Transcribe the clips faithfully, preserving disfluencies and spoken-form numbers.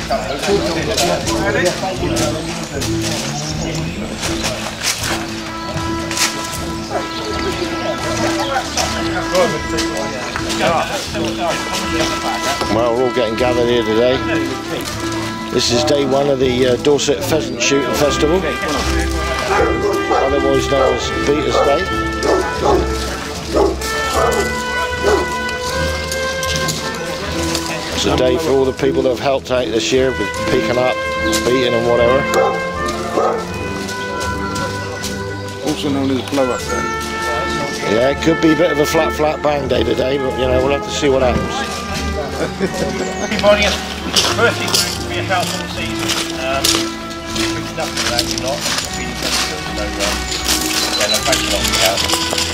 Well, we're all getting gathered here today. This is day one of the uh, Dorset Pheasant Shooting Festival, otherwise known as Beat It Day. It's a day for all the people that have helped out this year with picking up, beating and whatever. Also known as blow up day. Yeah, it could be a bit of a flat flat bang day today, but you know, we'll have to see what happens. Everybody, firstly, for your health all season, um, it's nothing for that, you're not feeling sensitive, so um, yeah, no, thanks a lot for your help.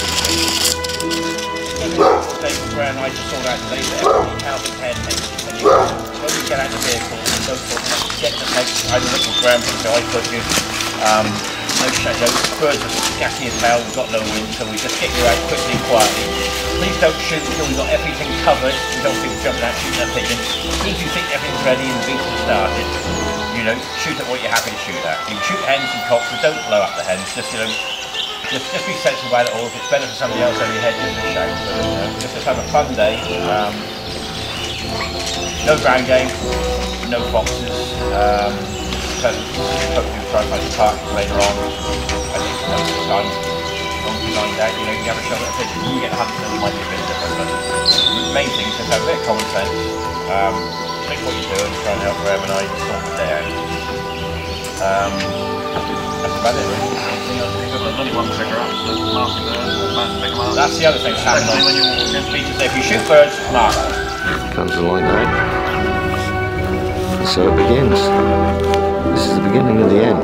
David Brown, I just saw that today, that everybody's health is head next to you. When you get out of the vehicle, no problem, get the next, I had a little ground so I put you, um, no shadow, birds are scatty as hell, we've got no wind, so we just get you out quickly and quietly. Please don't shoot until we've got everything covered. We don't think we're jumping out shooting at pigeons. If you think everything's ready and the beats have started, you know, shoot at what you're happy to shoot at. You can shoot hens and cocks, but don't blow up the hens, just, you know, just, just be sensible about it all. If it's better for somebody else over your head, just a shout. But, you know, just to have a fun day. Um, no ground game, no foxes. Um, Hopefully we'll try and find some partridge later on. I think most of the time, as long as you line out, you know, you can have a shot at a pigeon. You get hunting and it might be a bit different, but the main thing is just have a bit of common sense. Um, think what you're doing, try and help Graham and I sort the day out. Um, that's about it, really. That's the other thing that's happening when you walk in. If you shoot birds, mark them. Comes the line now. And so it begins. This is the beginning of the end.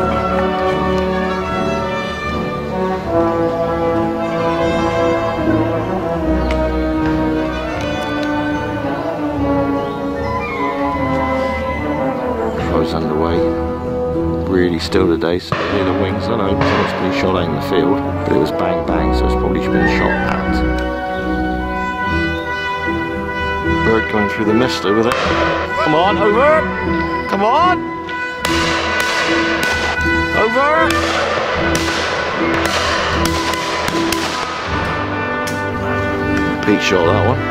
Show's underway. Really still today, so I hear the wings. I know someone's been shot out in the field, but it was bang bang, so it's probably been shot at. Bird going through the mist over there. Come on, over! Come on! Over! Pete shot that one.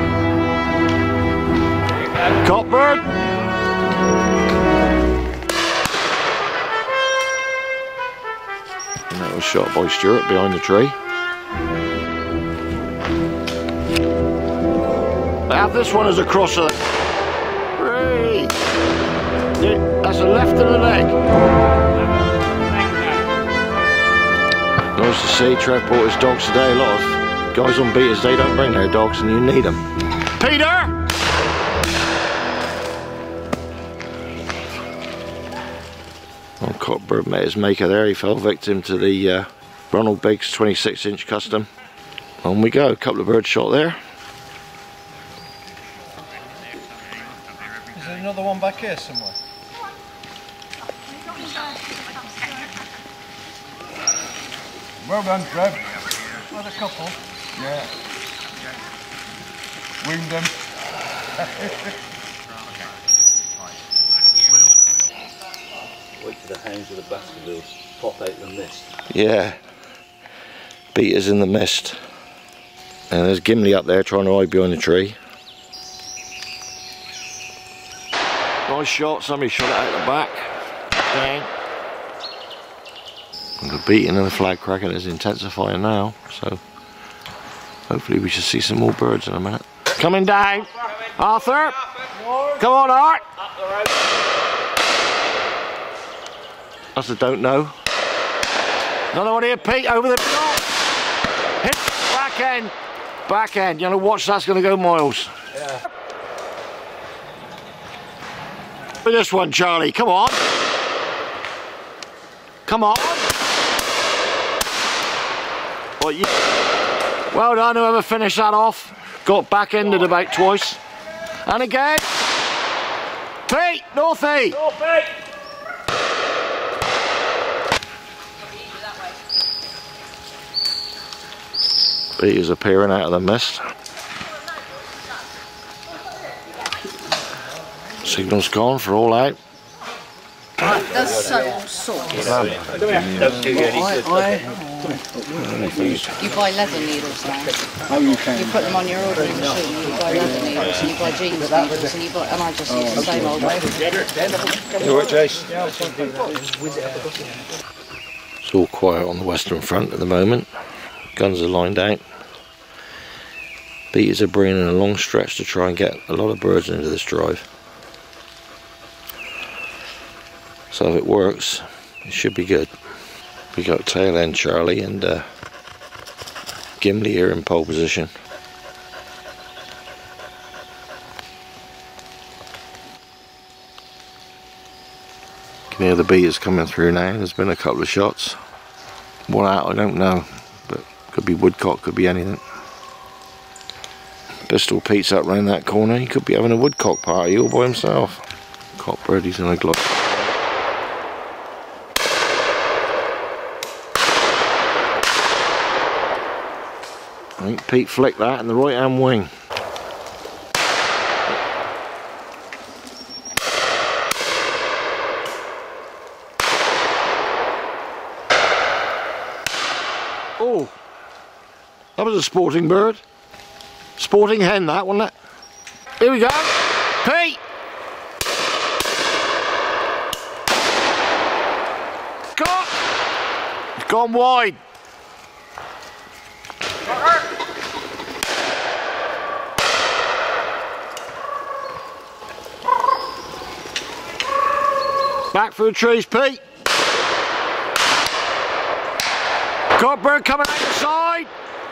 Cockbird! And that was shot by Stuart behind the tree. I have this one as a crosser. Three! That's the left of the leg. Nice to see Trev brought his dogs today. A lot of guys on beaters, they don't bring their dogs and you need them. Peter! Oh, Cockbird met his maker there. He fell victim to the uh, Ronald Biggs twenty-six inch custom. On we go. A couple of birds shot there. Is there another one back here somewhere? Well done, Trev. Well, a couple. Yeah. Winged them. Wait till the hounds of the baskervilles pop out the mist. Yeah. Beaters in the mist. And there's Gimli up there trying to hide behind the tree. Nice shot, somebody shot it out the back. Dang. And the beating and the flag cracking is intensifying now, so hopefully we should see some more birds in a minute. Coming down! Arthur! Come on, Art! That's a don't know. Another one here, Pete, over the top! Hit back end! Back end, you know, watch, that's going to go miles. Yeah. Look at this one, Charlie, come on! Come on! What you... Well done, whoever finished that off. Got back-ended about twice. And again. Pete, Northie! Northie! Pete is appearing out of the mist. Signal's gone for all out. That's so sort. Don't do you any I, good. I, you buy leather needles now. Oh, you can. You put them on your ordering machine. You buy leather needles and you buy jeans needles and you buy. And I just use the same old way. You alright, Jace? It's all quiet on the western front at the moment. Guns are lined out. Beaters are bringing in a long stretch to try and get a lot of birds into this drive. So if it works, it should be good. We got tail end Charlie and uh, Gimli here in pole position. You can hear the beaters coming through now. There's been a couple of shots. What out, I don't know, but could be woodcock, could be anything. Pistol Pete's up round that corner. He could be having a woodcock party all by himself. Cockbirdies in a glove. I think Pete flicked that in the right hand wing. Oh, that was a sporting bird. Sporting hen that, wasn't it? Here we go. Pete! Got! It's gone wide. Back through the trees, Pete. Cockbird coming out the side.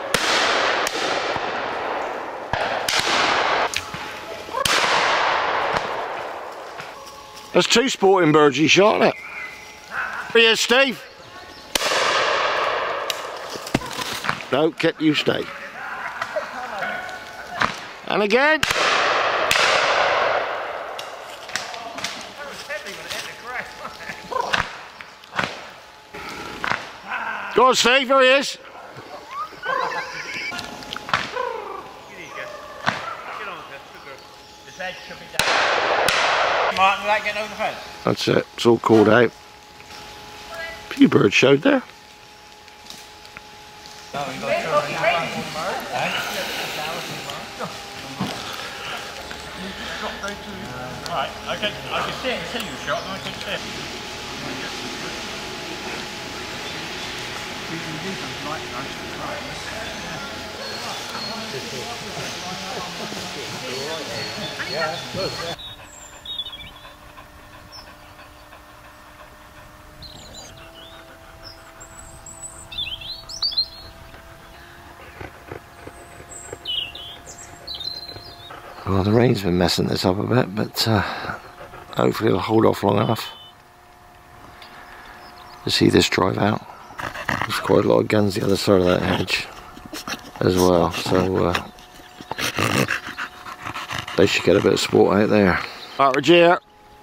There's two sporting birds he shot at. Here he is, Steve. No, kept you stay. And again. Go on, Steve, here he is. Martin, without getting over the fence. That's it, it's all called out. A few birds showed there. Right, I can, I can see it until you shot, and I can see it. Well, the rain's been messing this up a bit, but uh, hopefully it'll hold off long enough to see this drive out. There's quite a lot of guns the other side of that hedge as well, so uh, they should get a bit of sport out there. Partridge here.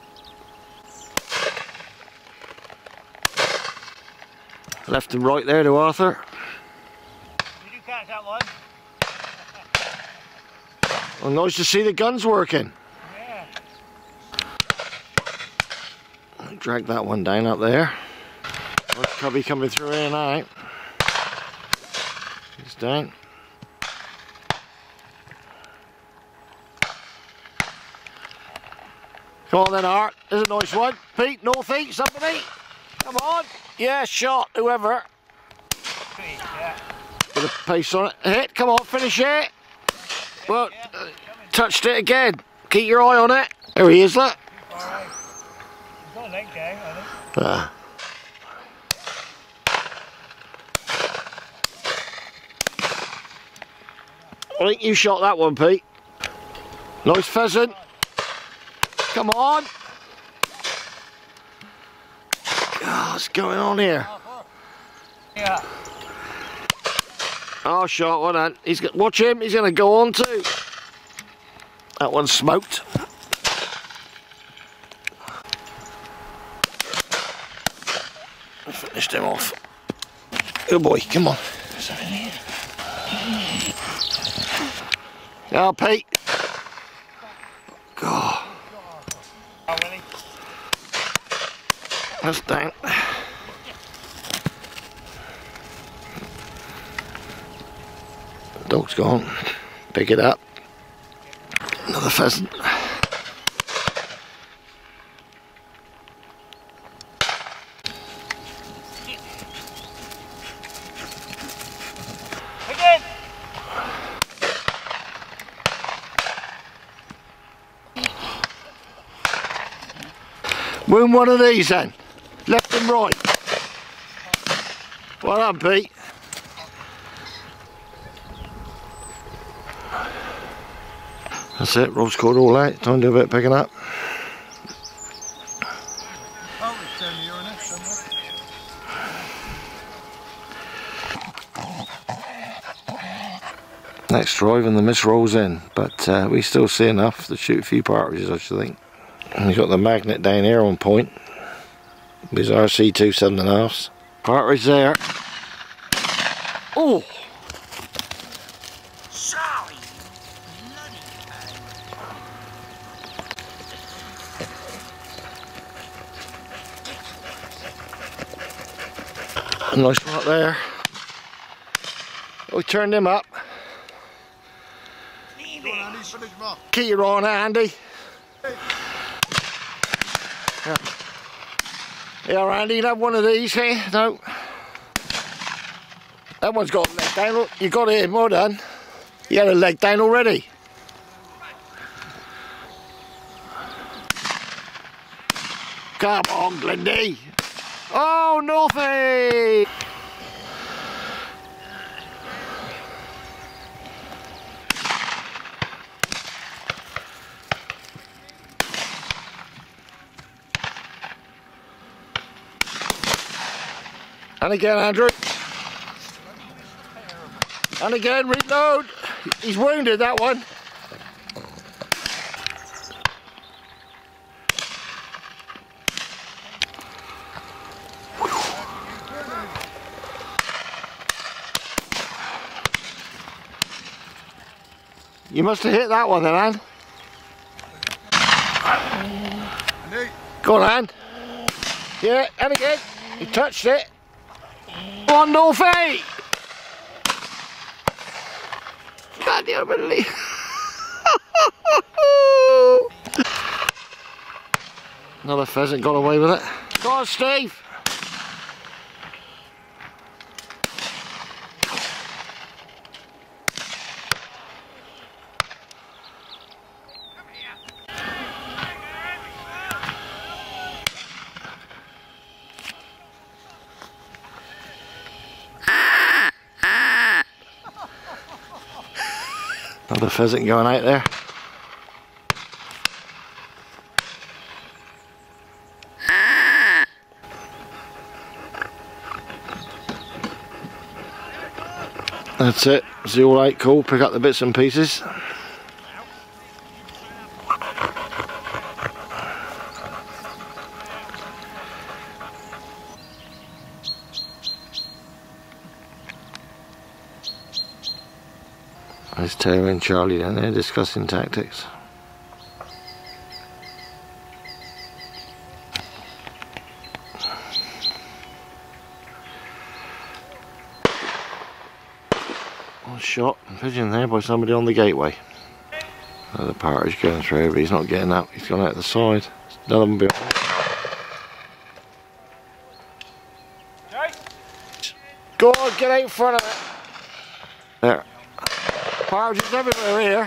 Left and right there to Arthur. Did you catch that one? Well, nice to see the guns working. Yeah. Drag that one down up there. Cubby coming through here now. He's down. Come on then, Art. There's a nice one. Pete, north east, somebody. Come on. Yeah, shot, whoever. Yeah. Bit of pace on it. Hit, come on, finish it. Well, uh, touched it again. Keep your eye on it. There he is, look. Alright. He's got a leg down, I think. Ah. I think you shot that one, Pete. Nice pheasant. Come on. Oh, what's going on here? Yeah. Oh, shot one hand. He's got, watch him. He's going to go on too. That one's smoked. I finished him off. Good boy. Come on. Oh, Pete. God. Oh, Willie. That's down. Dog's gone. Pick it up. Another pheasant. Again. Wound one of these then. Left and right. Well done, Pete. That's it, rod's caught all out. Time to do a bit of picking up. Oh, it's down the urinal somewhere. Next drive and the mist rolls in, but uh, we still see enough to shoot a few partridges, I should think. And we've got the magnet down here on point. These R C two seven and a halves. Partridge there. Oh! Sorry. A nice one up there. We turned him up. Go on, Andy, finish him off. Keep your eye on it, Andy. Yeah, yeah Andy, you have one of these here? No. That one's got a leg down. Look, you got it in, well done. You had a leg down already. Come on, Glendy. Oh, nothing. And again, Andrew. And again, reload. He's wounded, that one. You must have hit that one then, Anne. Andy. Go on, Anne. Yeah, and again. He touched it. One no feet. God damn it. Another pheasant got away with it. Go on, Steve. Another pheasant going out there. That's it. It's all right, cool. Pick up the bits and pieces. There's Taylor and Charlie down there discussing tactics. One shot and pigeon there by somebody on the gateway. Another partridge going through, but he's not getting up. He's gone out the side. None of them behind. Go on, get out in front of it. There. Partridges everywhere here.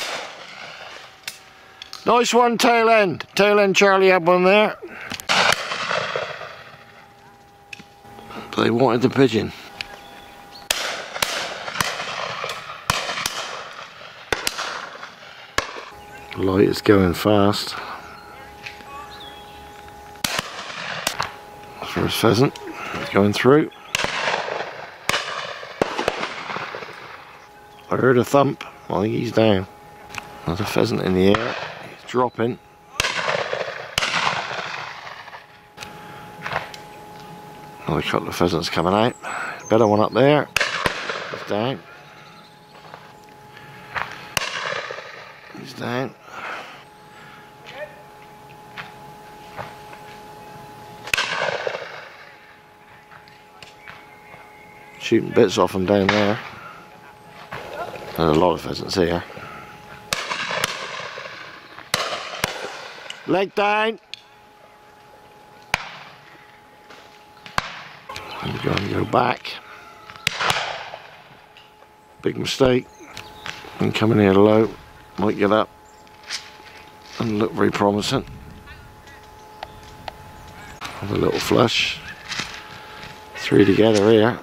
Nice one, tail end. Tail end Charlie had one there. But they wanted the pigeon. Light is going fast. First pheasant, it's going through. I heard a thump. I think he's down. Another pheasant in the air. He's dropping. Another couple of pheasants coming out. Better one up there. He's down. He's down. Shooting bits off them down there. There's a lot of pheasants here. Leg down. I'm going to go back. Big mistake. And coming here low might get up and look very promising. Have a little flush. Three together here.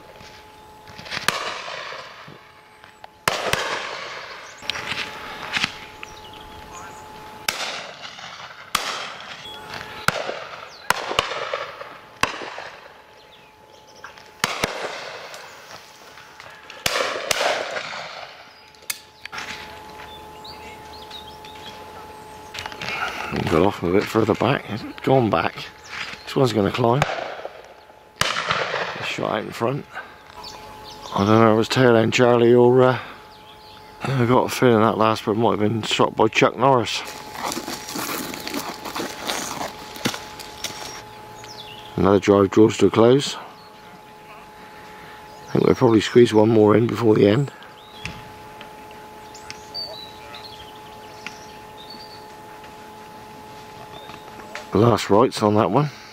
Got off a bit further back. It's gone back. This one's going to climb. Shot out in front. I don't know if it was tail end Charlie or uh, I got a feeling that last bird might have been shot by Chuck Norris. Another drive draws to a close. I think we'll probably squeeze one more in before the end. Last rights on that one.